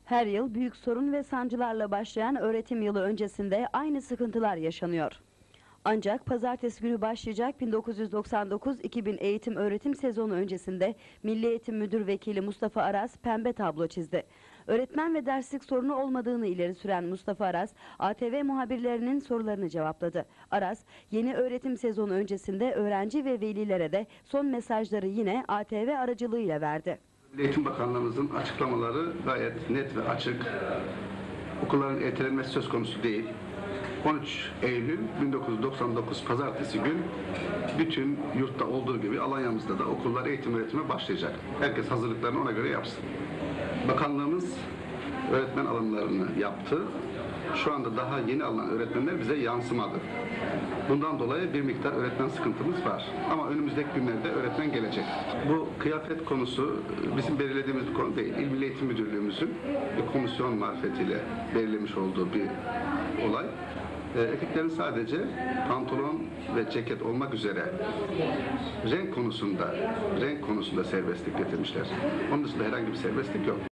Her yıl büyük sorun ve sancılarla başlayan öğretim yılı öncesinde aynı sıkıntılar yaşanıyor. Ancak pazartesi günü başlayacak 1999-2000 eğitim öğretim sezonu öncesinde Milli Eğitim Müdür Vekili Mustafa Aras pembe tablo çizdi. Öğretmen ve derslik sorunu olmadığını ileri süren Mustafa Aras, ATV muhabirlerinin sorularını cevapladı. Aras, yeni öğretim sezonu öncesinde öğrenci ve velilere de son mesajları yine ATV aracılığıyla verdi. Milli Eğitim Bakanlığımızın açıklamaları gayet net ve açık. Okulların ertelenmesi söz konusu değil. 13 Eylül 1999 Pazartesi gün bütün yurtta olduğu gibi Alanya'mızda da okullar eğitim öğretime başlayacak. Herkes hazırlıklarını ona göre yapsın. Bakanlığımız öğretmen alımlarını yaptı. Şu anda daha yeni alınan öğretmenler bize yansımadı. Bundan dolayı bir miktar öğretmen sıkıntımız var. Ama önümüzdeki günlerde öğretmen gelecek. Bu kıyafet konusu bizim belirlediğimiz bir konu değil. İl Milli Eğitim Müdürlüğümüzün bir komisyon marifetiyle belirlemiş olduğu bir olay. Erkeklerin sadece pantolon ve ceket olmak üzere renk konusunda serbestlik getirmişler. Onun dışında herhangi bir serbestlik yok.